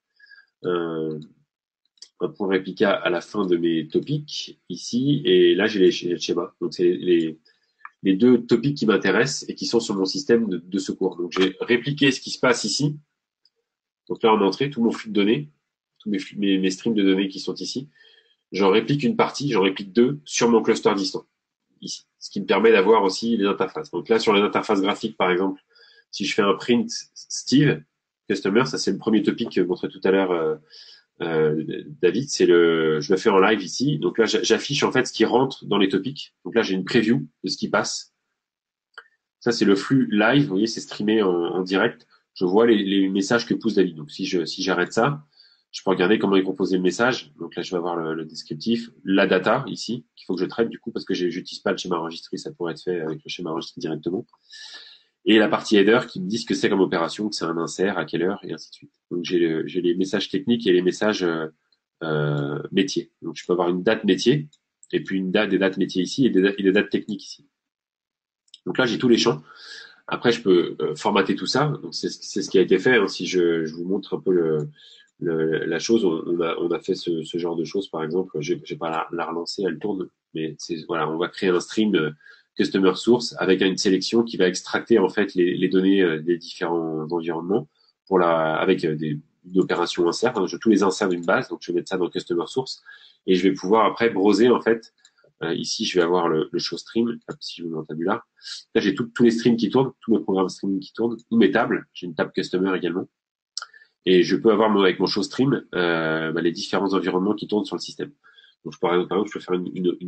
un point réplica à la fin de mes topics ici, et là j'ai le schéma. Donc c'est les deux topics qui m'intéressent et qui sont sur mon système de secours. Donc j'ai répliqué ce qui se passe ici. Donc là en entrée, tout mon flux de données, tous mes streams de données qui sont ici. J'en réplique une partie, j'en réplique deux sur mon cluster distant, ici. Ce qui me permet d'avoir aussi les interfaces. Donc là sur les interfaces graphiques par exemple, si je fais un print Steve, customer, ça c'est le premier topic que montrait tout à l'heure David, je le fais en live ici. Donc là, j'affiche en fait ce qui rentre dans les topics. Donc là, j'ai une preview de ce qui passe. Ça, c'est le flux live. Vous voyez, c'est streamé en direct. Je vois les messages que pousse David. Donc si j'arrête ça, je peux regarder comment est composé le message. Donc là, je vais avoir le descriptif, la data ici, qu'il faut que je traite du coup parce que j'utilise pas le schéma enregistré. Ça pourrait être fait avec le schéma enregistré directement. Et la partie header qui me dit ce que c'est comme opération, que c'est un insert, à quelle heure, et ainsi de suite. Donc j'ai les messages techniques et les messages métiers. Donc je peux avoir une date métier, et puis des dates métiers ici, et des dates techniques ici. Donc là j'ai tous les champs. Après je peux formater tout ça. Donc c'est ce qui a été fait. Hein. Si je vous montre un peu la chose, on a fait ce genre de choses par exemple. Je vais pas la relancer, elle tourne, mais voilà, on va créer un stream customer source avec une sélection qui va extracter en fait les données des différents environnements avec une opération insert. Hein, je tous les inserts d'une base, donc je vais mettre ça dans customer source et je vais pouvoir après browser en fait. Ici, je vais avoir le show stream. Si je me mets en tabular, là j'ai tous les streams qui tournent, tous mes programmes streaming qui tournent, tous mes tables. J'ai une table customer également. Et je peux avoir avec mon show stream les différents environnements qui tournent sur le système. Donc par exemple, je peux faire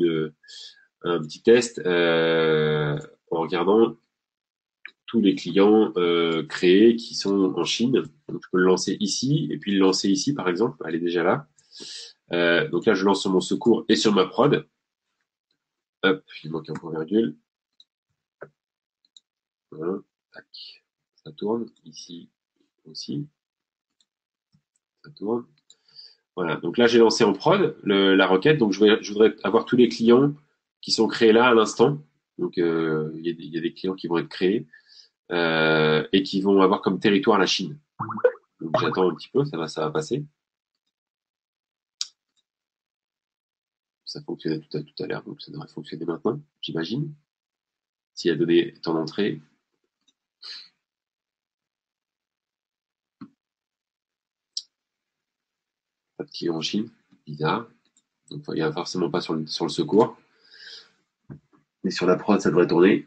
un petit test en regardant tous les clients créés qui sont en Chine. Donc je peux le lancer ici et puis le lancer ici par exemple. Elle est déjà là. Donc là je lance sur mon secours et sur ma prod. Hop, il manque un point virgule. Voilà, tac, ça tourne ici. aussi. Ça tourne. Voilà. Donc là, j'ai lancé en prod la requête. Donc je voudrais avoir tous les clients qui sont créés là à l'instant. Donc il y a des clients qui vont être créés et qui vont avoir comme territoire la Chine. Donc j'attends un petit peu, ça va passer. Ça fonctionnait tout à l'heure, donc ça devrait fonctionner maintenant, j'imagine. S'il y a donné temps d'entrée. Pas de client en Chine, bizarre. Donc il n'y a forcément pas sur le secours. Mais sur la prod, ça devrait tourner.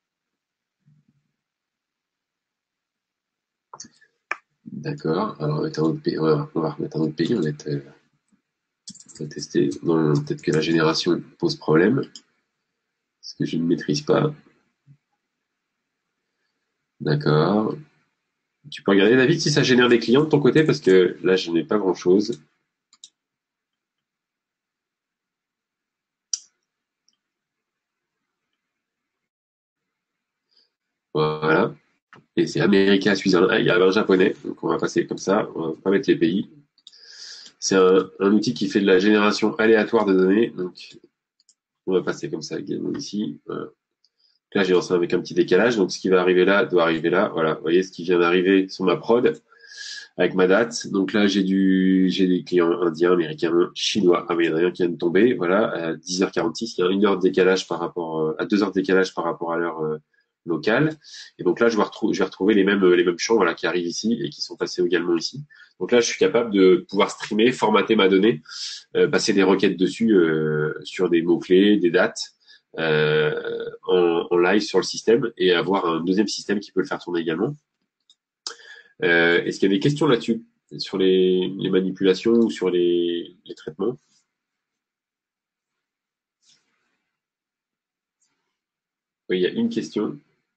D'accord. Alors on va remettre un autre pays. On va remettre un autre pays. On va tester. Peut-être que la génération pose problème. Ce que je ne maîtrise pas. D'accord. Tu peux regarder, David, si ça génère des clients de ton côté, parce que là, je n'ai pas grand-chose. Voilà. Et c'est America, Switzerland. Ah, il y avait un japonais, donc on va passer comme ça. On va pas mettre les pays. C'est un outil qui fait de la génération aléatoire de données, donc on va passer comme ça également ici. Voilà. Là, j'ai lancé avec un petit décalage, donc ce qui va arriver là doit arriver là. Voilà, vous voyez ce qui vient d'arriver sur ma prod avec ma date. Donc là, j'ai des clients indiens, américains, chinois. Ah, mais il y en a un qui vient de tomber. Voilà, à 10h46, il y a 1 heure de décalage par rapport à 2 heures de décalage par rapport à l'heure locale. Et donc là, je vais retrouver les mêmes champs, voilà, qui arrivent ici et qui sont passés également ici. Donc là, je suis capable de pouvoir streamer, formater ma donnée, passer des requêtes dessus sur des mots-clés, des dates. En live sur le système et avoir un deuxième système qui peut le faire tourner également. Est-ce qu'il y a des questions là-dessus, sur les manipulations ou sur les traitements? Oui, il y a une question.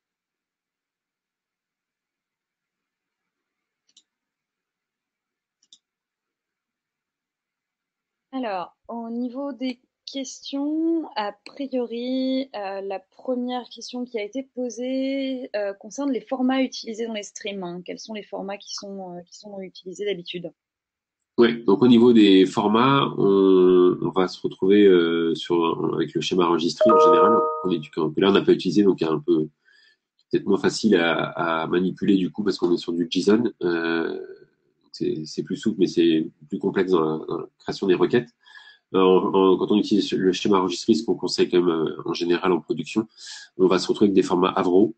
Alors, au niveau des questions, a priori, la première question qui a été posée concerne les formats utilisés dans les streams, hein. Quels sont les formats qui sont utilisés d'habitude? Oui, donc au niveau des formats, on va se retrouver avec le schéma enregistré en général, que là on n'a pas utilisé, donc il y a un peu peut-être moins facile à manipuler du coup parce qu'on est sur du JSON. C'est plus souple, mais c'est plus complexe dans la création des requêtes. Quand on utilise le schéma enregistré, ce qu'on conseille quand même en général en production, on va se retrouver avec des formats Avro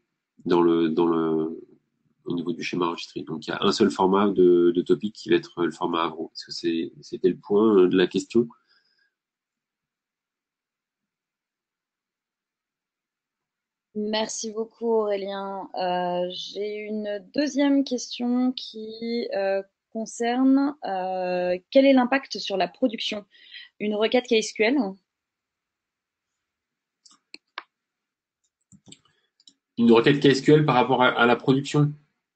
au niveau du schéma enregistré. Donc il y a un seul format de topic qui va être le format Avro. Est-ce que c'était le point de la question? Merci beaucoup Aurélien. J'ai une deuxième question qui concerne quel est l'impact sur la production? Une requête KSQL? Une requête KSQL par rapport à la production?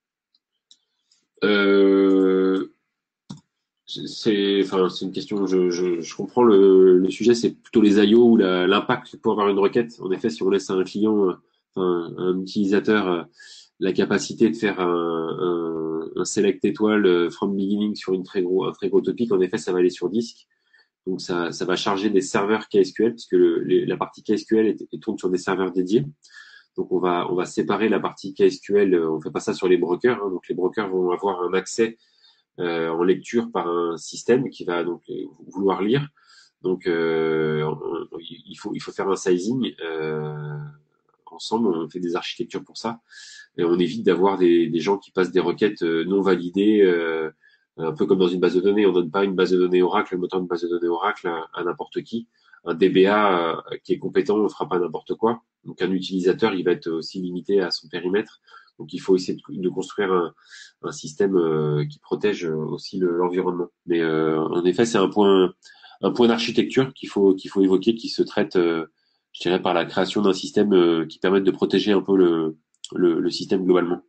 C'est une question. Je comprends le sujet. C'est plutôt les IO ou l'impact pour avoir une requête. En effet, si on laisse à un client, un utilisateur, la capacité de faire un select étoile from beginning sur un très gros topic, en effet, ça va aller sur disque. Donc ça va charger des serveurs KSQL puisque la partie KSQL tourne sur des serveurs dédiés. Donc on va séparer la partie KSQL. On fait pas ça sur les brokers. Hein, donc les brokers vont avoir un accès en lecture par un système qui va donc vouloir lire. Donc il faut faire un sizing ensemble. On fait des architectures pour ça et on évite d'avoir des gens qui passent des requêtes non validées. Un peu comme dans une base de données, on donne pas une base de données Oracle, le moteur de base de données Oracle à n'importe qui. Un DBA qui est compétent ne fera pas n'importe quoi. Donc un utilisateur, il va être aussi limité à son périmètre. Donc il faut essayer de construire un système qui protège aussi l'environnement. Mais en effet, c'est un point d'architecture qu'il faut évoquer, qui se traite, je dirais, par la création d'un système qui permette de protéger un peu le système globalement.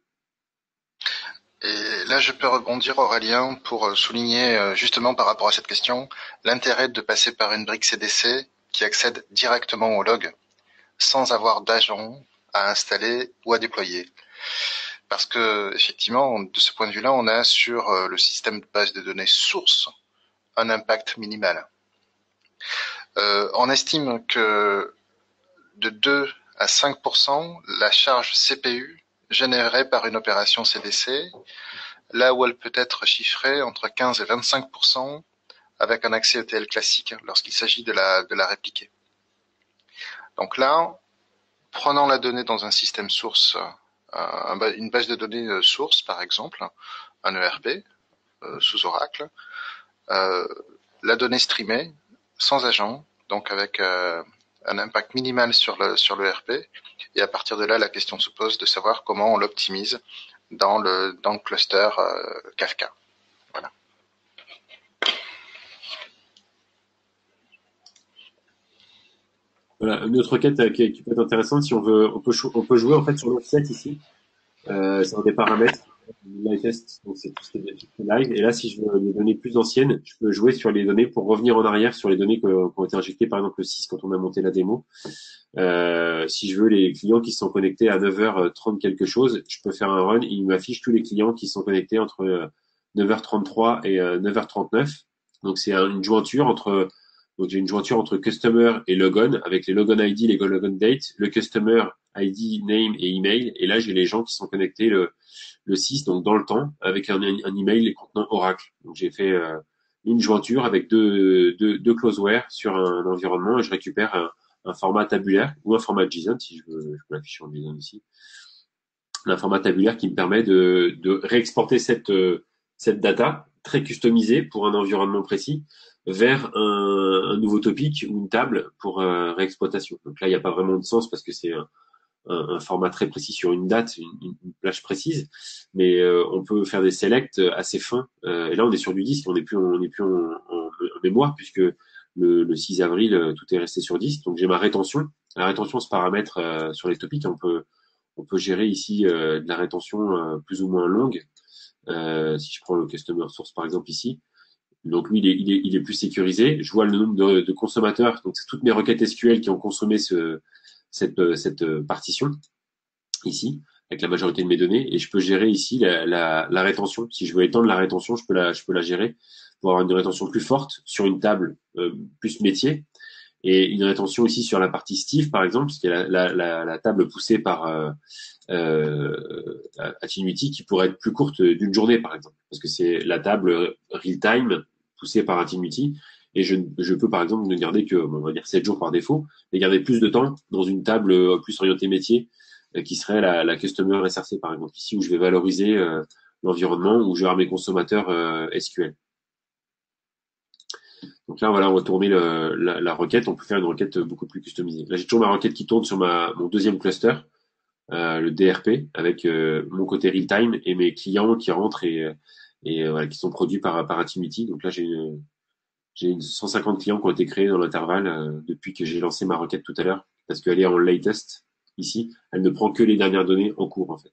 Et là, je peux rebondir, Aurélien, pour souligner justement par rapport à cette question, l'intérêt de passer par une brique CDC qui accède directement au log sans avoir d'agent à installer ou à déployer. parce que effectivement, de ce point de vue-là, on a sur le système de base de données source un impact minimal. On estime que de 2 à 5%, la charge CPU générée par une opération CDC, là où elle peut être chiffrée entre 15 et 25% avec un accès ETL classique lorsqu'il s'agit de la répliquer. Donc là, prenant la donnée dans un système source, une base de données source par exemple, un ERP sous Oracle, la donnée streamée sans agent, donc avec un impact minimal sur le ERP, et à partir de là, la question se pose de savoir comment on l'optimise dans le cluster Kafka. Voilà. Voilà, une autre requête qui peut être intéressante si on veut, on peut jouer en fait sur l'offset ici. C'est un des paramètres live test, donc c'est tout ce qui est live. Et là, si je veux des données plus anciennes, je peux jouer sur les données pour revenir en arrière sur les données qui ont été injectées, par exemple le 6 quand on a monté la démo. Si je veux les clients qui sont connectés à 9h30 quelque chose, je peux faire un run, il m'affiche tous les clients qui sont connectés entre 9h33 et 9h39. Donc c'est une jointure entre donc j'ai une jointure entre customer et logon avec les logon ID, les logon date, le customer ID, name et email. Et là j'ai les gens qui sont connectés le 6, donc dans le temps, avec un email les contenant Oracle. Donc j'ai fait une jointure avec deux closeware sur un environnement et je récupère un format tabulaire ou un format JSON, si je peux l'afficher en JSON ici. Un format tabulaire qui me permet de réexporter cette data très customisée pour un environnement précis vers un nouveau topic ou une table pour réexploitation. Donc là, il n'y a pas vraiment de sens parce que c'est un format très précis sur une date, une plage précise, mais on peut faire des selects assez fins. Et là, on est sur du disque, on n'est plus en mémoire puisque le 6 avril, tout est resté sur disque. Donc j'ai ma rétention. La rétention se paramètre sur les topics. On peut gérer ici de la rétention plus ou moins longue. Si je prends le customer source par exemple ici, donc lui il est plus sécurisé. Je vois le nombre de consommateurs. Donc c'est toutes mes requêtes SQL qui ont consommé cette partition ici avec la majorité de mes données et je peux gérer ici la rétention. Si je veux étendre la rétention, je peux la gérer pour avoir une rétention plus forte sur une table plus métier et une rétention ici sur la partie Steve par exemple, parce qu'il y a la table poussée par Attenuity qui pourrait être plus courte d'une journée par exemple, parce que c'est la table real time poussée par Attenuity et je peux par exemple ne garder que on va dire 7 jours par défaut, mais garder plus de temps dans une table plus orientée métier qui serait la customer SRC par exemple ici où je vais valoriser l'environnement où je vais avoir mes consommateurs SQL. Donc là, voilà, on va tourner la requête. On peut faire une requête beaucoup plus customisée. Là, j'ai toujours ma requête qui tourne sur mon deuxième cluster, le DRP, avec mon côté real-time et mes clients qui rentrent et voilà, qui sont produits par Intimity. Donc là, j'ai 150 clients qui ont été créés dans l'intervalle depuis que j'ai lancé ma requête tout à l'heure, parce qu'elle est en latest ici. Elle ne prend que les dernières données en cours, en fait.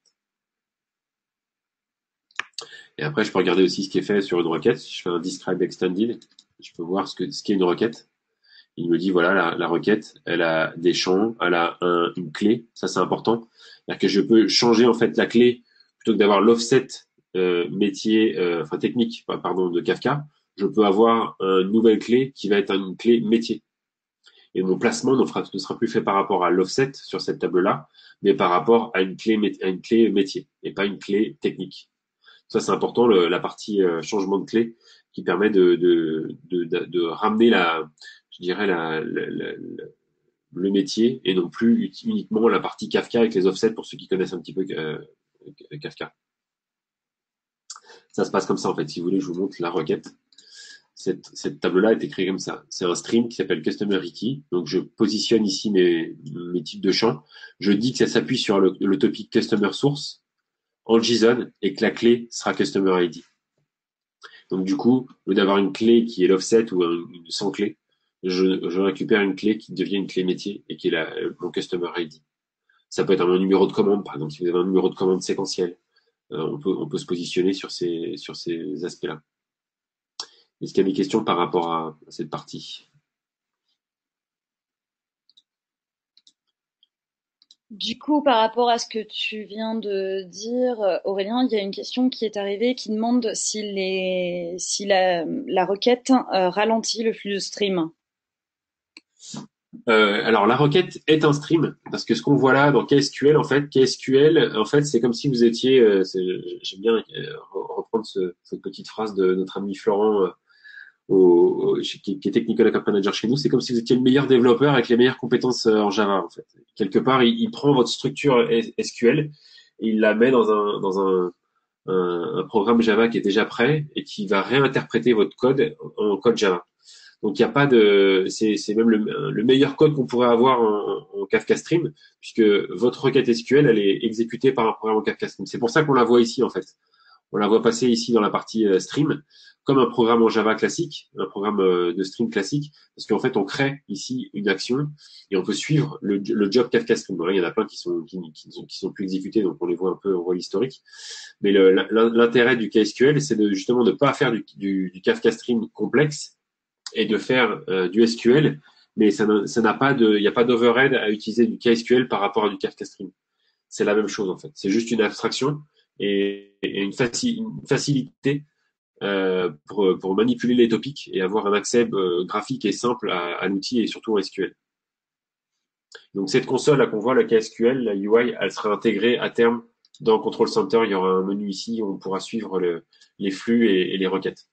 Et après, je peux regarder aussi ce qui est fait sur une requête. Si je fais un describe extended, je peux voir ce qu'est une requête. Il me dit, voilà, la requête, elle a des champs, elle a une clé. Ça, c'est important. C'est-à-dire que je peux changer, en fait, la clé plutôt que d'avoir l'offset métier, enfin technique, pardon, de Kafka. Je peux avoir une nouvelle clé qui va être une clé métier. Et mon placement ne sera plus fait par rapport à l'offset sur cette table-là, mais par rapport à une clé métier et pas une clé technique. Ça, c'est important, la partie changement de clé qui permet de ramener je dirais le métier et non plus uniquement la partie Kafka avec les offsets pour ceux qui connaissent un petit peu Kafka. Ça se passe comme ça en fait. Si vous voulez, je vous montre la requête. Cette table-là a été créée comme ça. C'est un stream qui s'appelle Customer Key. Donc je positionne ici mes types de champs. Je dis que ça s'appuie sur le topic Customer Source en JSON et que la clé sera Customer ID. Donc du coup, au lieu d'avoir une clé qui est l'offset ou une sans clé, je récupère une clé qui devient une clé métier et qui est mon Customer ID. Ça peut être un numéro de commande, par exemple, si vous avez un numéro de commande séquentiel, on peut se positionner sur ces aspects-là. Est-ce qu'il y a des questions par rapport à cette partie? Du coup, par rapport à ce que tu viens de dire, Aurélien, il y a une question qui est arrivée qui demande si la requête ralentit le flux de stream. Alors la requête est un stream parce que ce qu'on voit là dans KSQL, en fait, c'est comme si vous étiez. J'aime bien reprendre cette petite phrase de notre ami Florent, qui est Technical Account Manager chez nous. C'est comme si vous étiez le meilleur développeur avec les meilleures compétences en Java. En fait, quelque part, il prend votre structure SQL et il la met dans un programme Java qui est déjà prêt et qui va réinterpréter votre code en code Java. Donc il n'y a pas de, c'est même le meilleur code qu'on pourrait avoir en Kafka Stream, puisque votre requête SQL elle est exécutée par un programme en Kafka Stream. C'est pour ça qu'on la voit ici en fait. On la voit passer ici dans la partie stream comme un programme en Java classique, un programme de stream classique, parce qu'en fait on crée ici une action et on peut suivre le job Kafka Stream. Bon, là, il y en a plein qui sont plus exécutés, donc on les voit un peu, on voit l'historique. Mais l'intérêt du KSQL, c'est de justement de pas faire du Kafka Stream complexe et de faire du SQL, mais ça n'a pas il n'y a pas d'overhead à utiliser du KSQL par rapport à du Kafka Stream. C'est la même chose en fait. C'est juste une abstraction et une facilité pour manipuler les topics et avoir un accès graphique et simple à l'outil et surtout en SQL. Donc cette console là qu'on voit, la KSQL, la UI, elle sera intégrée à terme dans Control Center. Il y aura un menu ici où on pourra suivre les flux et les requêtes.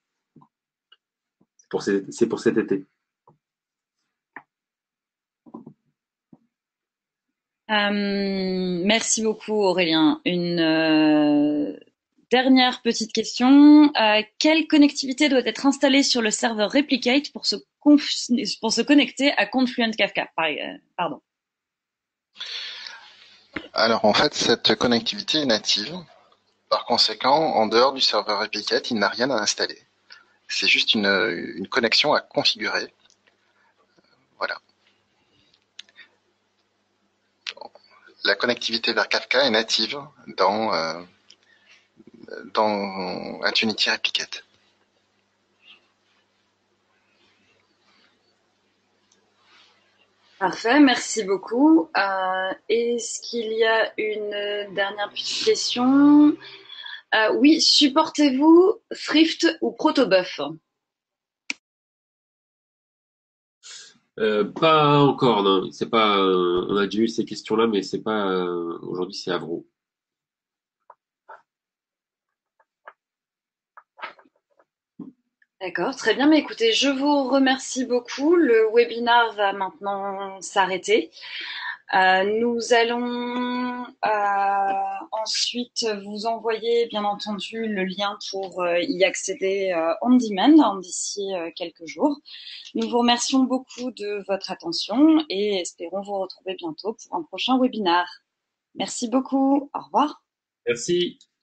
C'est pour cet été. Merci beaucoup, Aurélien. Une dernière petite question. Quelle connectivité doit être installée sur le serveur Replicate pour se connecter à Confluent Kafka? Pardon. Alors en fait, cette connectivité est native. Par conséquent, en dehors du serveur Replicate, il n'a rien à installer. C'est juste une connexion à configurer. Voilà. La connectivité vers Kafka est native dans Unity Replicate. Parfait, merci beaucoup. Est-ce qu'il y a une dernière petite question? Oui, supportez-vous Thrift ou Protobuf? Pas encore, non. C'est pas. On a déjà eu ces questions-là, mais c'est pas. Aujourd'hui, c'est Avro. D'accord, très bien. Mais écoutez, je vous remercie beaucoup. Le webinar va maintenant s'arrêter. Nous allons ensuite vous envoyer, bien entendu, le lien pour y accéder on demand d'ici quelques jours. Nous vous remercions beaucoup de votre attention et espérons vous retrouver bientôt pour un prochain webinar. Merci beaucoup. Au revoir. Merci.